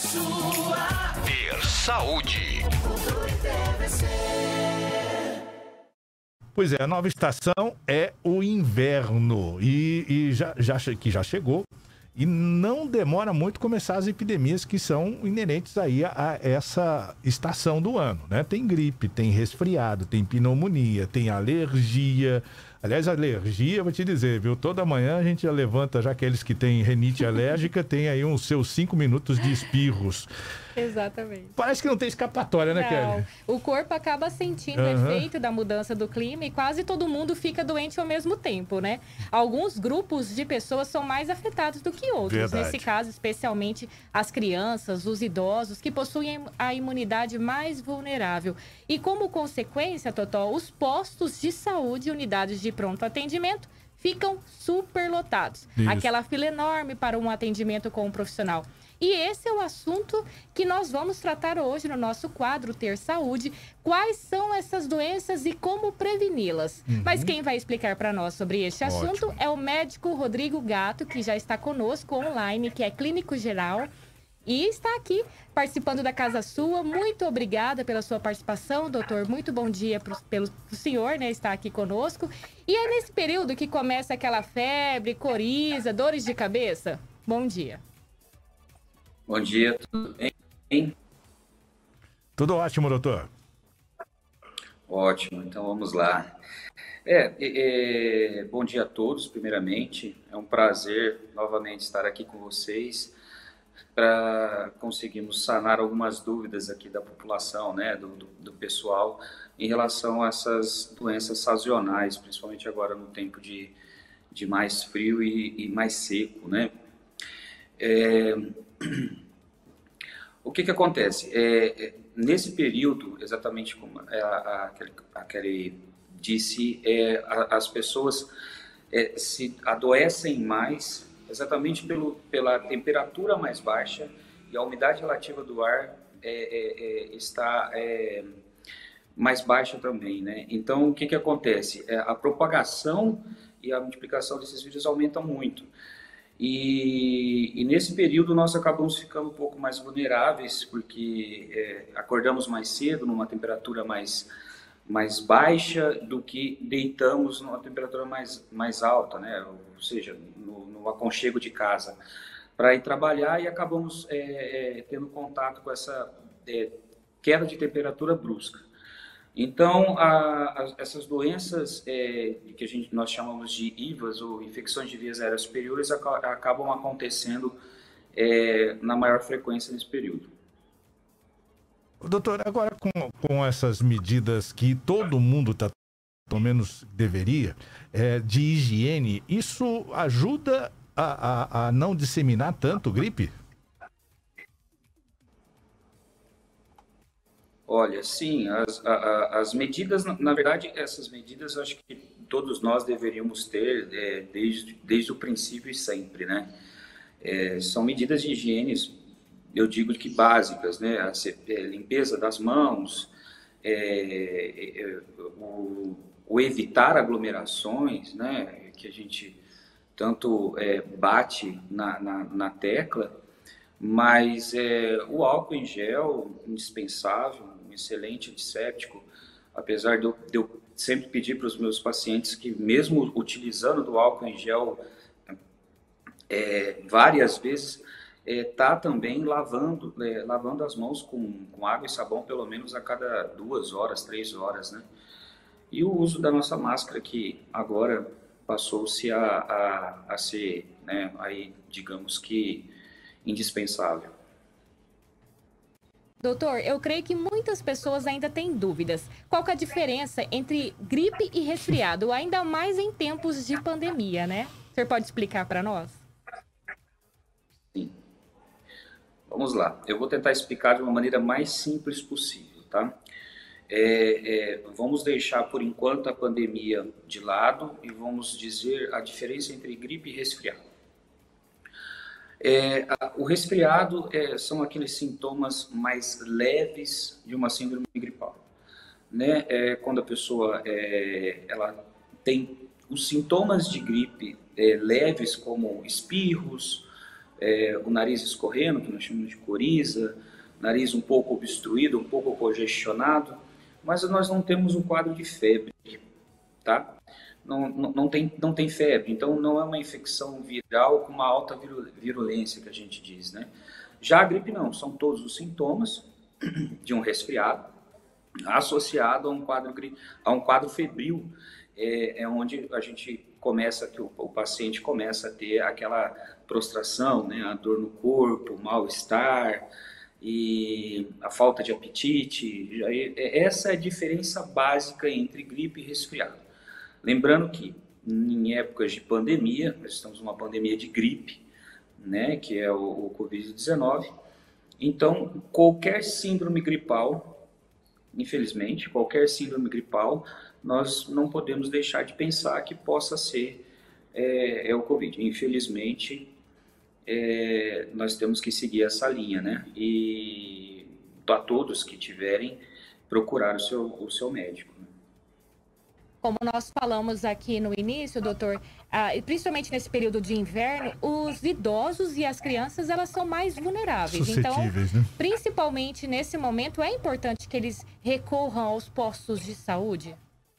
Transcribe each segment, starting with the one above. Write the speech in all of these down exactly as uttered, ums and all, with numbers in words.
sua. Ter saúde. Pois é, a nova estação é o inverno e, e já, já, que já chegou e não demora muito começar as epidemias que são inerentes aí a, a essa estação do ano, né? Tem gripe, tem resfriado, tem pneumonia, tem alergia. Aliás, alergia, vou te dizer, viu? Toda manhã a gente já levanta, já aqueles que têm rinite alérgica, tem aí uns seus cinco minutos de espirros. Exatamente. Parece que não tem escapatória, né, Não, Kelly? o corpo acaba sentindo o Uhum. efeito da mudança do clima e quase todo mundo fica doente ao mesmo tempo, né? Alguns grupos de pessoas são mais afetados do que outros. Verdade. Nesse caso, especialmente as crianças, os idosos, que possuem a imunidade mais vulnerável. E como consequência, Totó, os postos de saúde e unidades de pronto atendimento ficam superlotados. Isso. Aquela fila enorme para um atendimento com um profissional. E esse é o assunto que nós vamos tratar hoje no nosso quadro Ter Saúde. Quais são essas doenças e como preveni-las? Uhum. Mas quem vai explicar para nós sobre este assunto Ótimo. é o médico Rodrigo Gatto, que já está conosco online, que é clínico geral e está aqui participando da Casa Sua. Muito obrigada pela sua participação, doutor. Muito bom dia para o senhor, né, estar aqui conosco. E é nesse período que começa aquela febre, coriza, dores de cabeça? Bom dia. Bom dia, tudo bem? Tudo ótimo, doutor. Ótimo, então vamos lá. É, é, é, bom dia a todos, primeiramente. É um prazer novamente estar aqui com vocês para conseguirmos sanar algumas dúvidas aqui da população, né, do, do, do pessoal, em relação a essas doenças sazonais, principalmente agora no tempo de, de mais frio e, e mais seco, né? É, o que que acontece? É, é, nesse período, exatamente como a, a, a, a Kelly disse, é, a, as pessoas é, se adoecem mais exatamente pelo, pela temperatura mais baixa e a umidade relativa do ar é, é, é, está é, mais baixa também, né? Então, o que que acontece? É, a propagação e a multiplicação desses vírus aumentam muito. E, e nesse período nós acabamos ficando um pouco mais vulneráveis, porque é, acordamos mais cedo, numa temperatura mais, mais baixa, do que deitamos numa temperatura mais, mais alta, né? Ou seja, no, no aconchego de casa, para ir trabalhar, e acabamos é, é, tendo contato com essa é, queda de temperatura brusca. Então, a, a, essas doenças é, que a gente, nós chamamos de I V As, ou infecções de vias aéreas superiores, aca, acabam acontecendo é, na maior frequência nesse período. Doutor, agora com, com essas medidas que todo mundo está, pelo menos deveria, é, de higiene, isso ajuda a, a, a não disseminar tanto gripe? Olha, sim, as, a, as medidas, na, na verdade, essas medidas eu acho que todos nós deveríamos ter é, desde, desde o princípio e sempre, né? É, são medidas de higiene, eu digo que básicas, né? A é, limpeza das mãos, é, é, o, o evitar aglomerações, né? Que a gente tanto é, bate na, na, na tecla, mas é, o álcool em gel, indispensável, um excelente antisséptico, apesar de eu, de eu sempre pedir para os meus pacientes que, mesmo utilizando do álcool em gel é, várias vezes, é, tá também lavando, é, lavando as mãos com, com água e sabão pelo menos a cada duas horas, três horas, né? E o uso da nossa máscara, que agora passou-se a, a, a ser, né, aí, digamos que, indispensável. Doutor, eu creio que muitas pessoas ainda têm dúvidas. Qual que é a diferença entre gripe e resfriado, ainda mais em tempos de pandemia, né? O senhor pode explicar para nós? Sim. Vamos lá. Eu vou tentar explicar de uma maneira mais simples possível, tá? É, é, vamos deixar, por enquanto, a pandemia de lado e vamos dizer a diferença entre gripe e resfriado. É, a, o resfriado é, são aqueles sintomas mais leves de uma síndrome gripal, né? É, quando a pessoa é, ela tem os sintomas de gripe é, leves, como espirros, é, o nariz escorrendo, que nós chamamos de coriza, nariz um pouco obstruído, um pouco congestionado, mas nós não temos um quadro de febre, tá? Não, não, não, tem, não tem febre, então não é uma infecção viral com uma alta virulência, que a gente diz, né? Já a gripe não, são todos os sintomas de um resfriado associado a um quadro, a um quadro febril, é, é onde a gente começa, que o, o paciente começa a ter aquela prostração, né? A dor no corpo, mal-estar, e a falta de apetite. Essa é a diferença básica entre gripe e resfriado. Lembrando que em épocas de pandemia, nós estamos numa pandemia de gripe, né, que é o, o covid dezenove, então qualquer síndrome gripal, infelizmente, qualquer síndrome gripal, nós não podemos deixar de pensar que possa ser é, é o Covid. Infelizmente, É, nós temos que seguir essa linha, né? E a todos que tiverem, procurar o seu, o seu médico. Né? Como nós falamos aqui no início, doutor, ah, principalmente nesse período de inverno, os idosos e as crianças, elas são mais vulneráveis. Então, né? Principalmente nesse momento, é importante que eles recorram aos postos de saúde?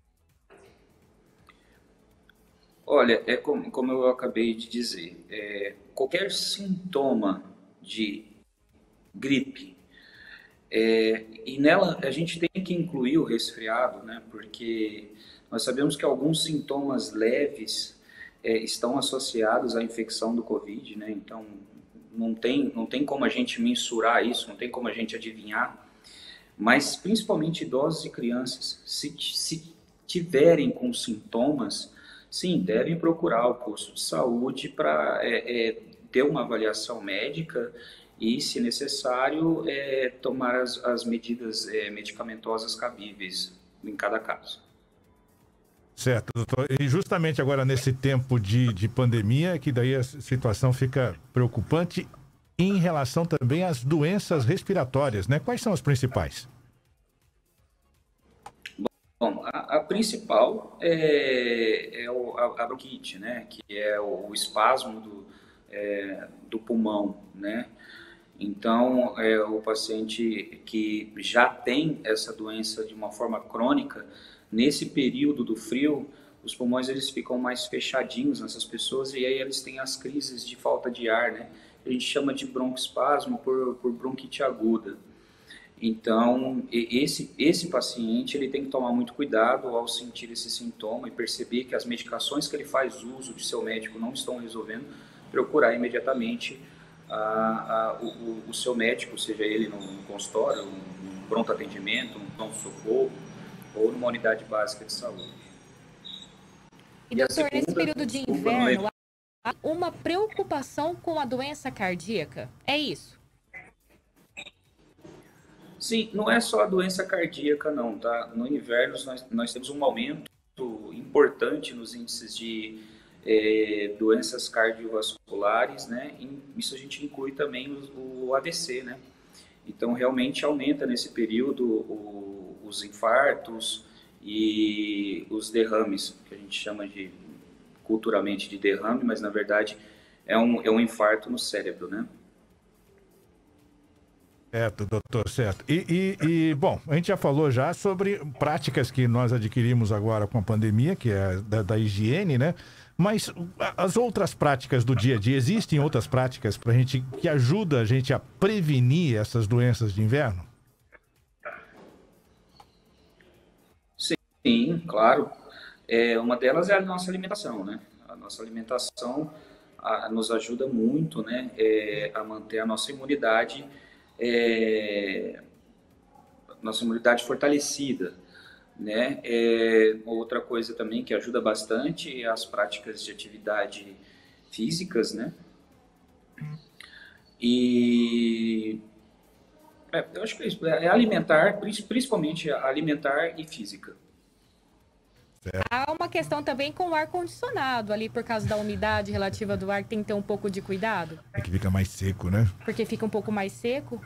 Olha, é como, como eu acabei de dizer, é, qualquer sintoma de gripe, é, e nela a gente tem que incluir o resfriado, né, porque nós sabemos que alguns sintomas leves é, estão associados à infecção do Covid, né, então não tem, não tem como a gente mensurar isso, não tem como a gente adivinhar, mas principalmente idosos e crianças, se, se tiverem com sintomas, sim, devem procurar o posto de saúde para é, é, ter uma avaliação médica e, se necessário, é, tomar as, as medidas é, medicamentosas cabíveis em cada caso. Certo, doutor. E justamente agora nesse tempo de, de pandemia, que daí a situação fica preocupante em relação também às doenças respiratórias, né? Quais são as principais? Bom, a, a principal é, é o, a, a bronquite, né? Que é o, o espasmo do, é, do pulmão, né? Então, é, o paciente que já tem essa doença de uma forma crônica, nesse período do frio, os pulmões eles ficam mais fechadinhos nessas pessoas e aí eles têm as crises de falta de ar, né? A gente chama de broncoespasmo por, por bronquite aguda. Então, esse, esse paciente ele tem que tomar muito cuidado ao sentir esse sintoma e perceber que as medicações que ele faz uso de seu médico não estão resolvendo, procurar imediatamente a, a, o, o seu médico, seja ele no, no consultório, no pronto atendimento, no pronto-socorro ou numa unidade básica de saúde. E, doutor, segunda, nesse período de inverno, há uma preocupação com a doença cardíaca, é isso? Sim, não é só a doença cardíaca não, tá? No inverno nós, nós temos um aumento importante nos índices de é, doenças cardiovasculares, né? Isso a gente inclui também o, o A V C, né? Então realmente aumenta nesse período o, os infartos e os derrames, que a gente chama de culturalmente de derrame, mas na verdade é um, é um infarto no cérebro, né? Certo, doutor, certo. E, e, e, bom, a gente já falou já sobre práticas que nós adquirimos agora com a pandemia, que é da, da higiene, né? Mas as outras práticas do dia a dia, existem outras práticas pra gente, que ajudam a gente a prevenir essas doenças de inverno? Sim, claro. É, uma delas é a nossa alimentação, né? A nossa alimentação a, nos ajuda muito, né? É, a manter a nossa imunidade É, nossa imunidade fortalecida, né? É, outra coisa também que ajuda bastante é as práticas de atividade físicas, né? E é, eu acho que é isso, é alimentar, principalmente alimentar e física. Há uma questão também com o ar-condicionado ali, por causa da umidade relativa do ar, que tem que ter um pouco de cuidado. É que fica mais seco, né? Porque fica um pouco mais seco.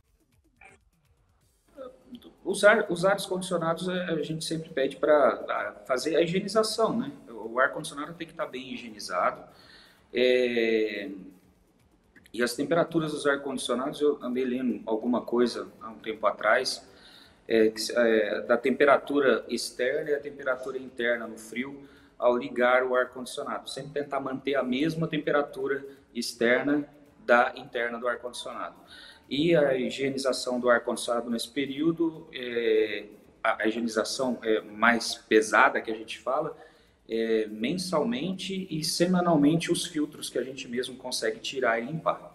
Os, ar, os ares condicionados a gente sempre pede para fazer a higienização, né? O ar-condicionado tem que estar bem higienizado. É, E as temperaturas dos ar-condicionados, eu andei lendo alguma coisa há um tempo atrás, é, é, da temperatura externa e a temperatura interna no frio, ao ligar o ar-condicionado. Sempre tentar manter a mesma temperatura externa da interna do ar-condicionado. E a higienização do ar-condicionado nesse período, é, a, a higienização é mais pesada que a gente fala, é, mensalmente e semanalmente os filtros que a gente mesmo consegue tirar e limpar.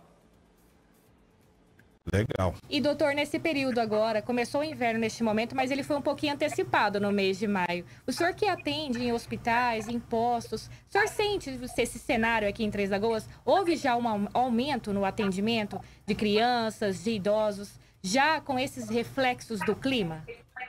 Legal. E, doutor, nesse período agora, começou o inverno neste momento, mas ele foi um pouquinho antecipado no mês de maio. O senhor que atende em hospitais, em postos, o senhor sente esse cenário aqui em Três Lagoas? Houve já um aumento no atendimento de crianças, de idosos, já com esses reflexos do clima?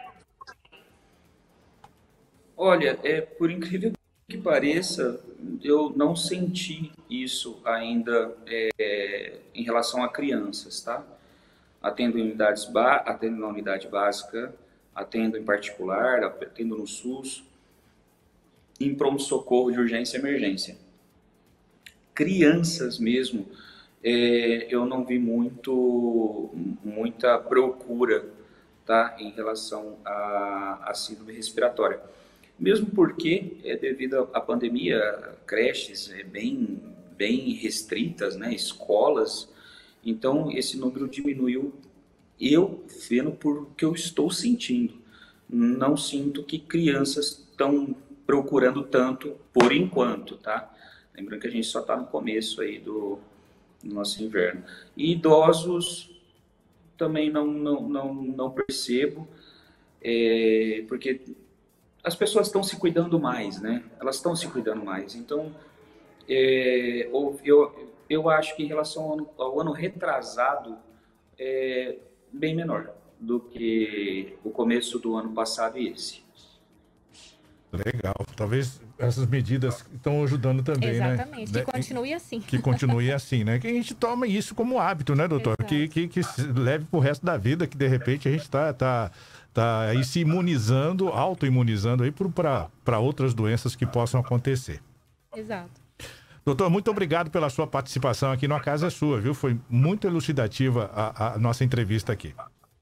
Olha, é, por incrível que pareça, eu não senti isso ainda é, em relação a crianças, tá? Atendo em unidades ba... atendo na unidade básica, atendo em particular, atendo no SUS, em pronto-socorro de urgência e emergência. Crianças mesmo, é, eu não vi muito, muita procura, tá, em relação à, à síndrome respiratória. Mesmo porque, é, devido à pandemia, creches é, bem, bem restritas, né, escolas. Então, esse número diminuiu, eu vendo por que eu estou sentindo. Não sinto que crianças estão procurando tanto por enquanto, tá? Lembrando que a gente só está no começo aí do, do nosso inverno. E idosos também não, não, não, não percebo, é, porque as pessoas estão se cuidando mais, né? Elas estão se cuidando mais. Então, é, eu... Eu acho que em relação ao ano, ao ano retrasado, é bem menor do que o começo do ano passado e esse. Legal. Talvez essas medidas estão ajudando também, Exatamente. né? Exatamente. Que continue assim. Que continue assim, né? Que a gente tome isso como hábito, né, doutor? Que, que, que leve pro resto da vida, que de repente a gente está tá, tá aí se imunizando, auto-imunizando aí para outras doenças que possam acontecer. Exato. Doutor, muito obrigado pela sua participação aqui no A Casa é Sua, viu? Foi muito elucidativa a, a nossa entrevista aqui.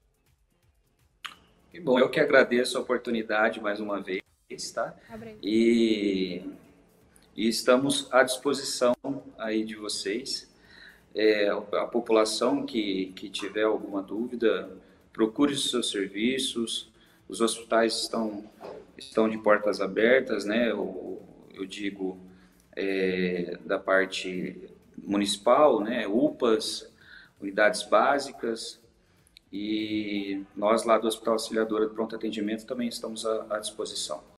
Que bom, eu que agradeço a oportunidade mais uma vez, tá? E, e estamos à disposição aí de vocês. É, a população que, que tiver alguma dúvida, procure os seus serviços. Os hospitais estão, estão de portas abertas, né? Eu, eu digo... É, da parte municipal, né, U P As, unidades básicas, e nós lá do Hospital Auxiliadora de Pronto Atendimento também estamos à, à disposição.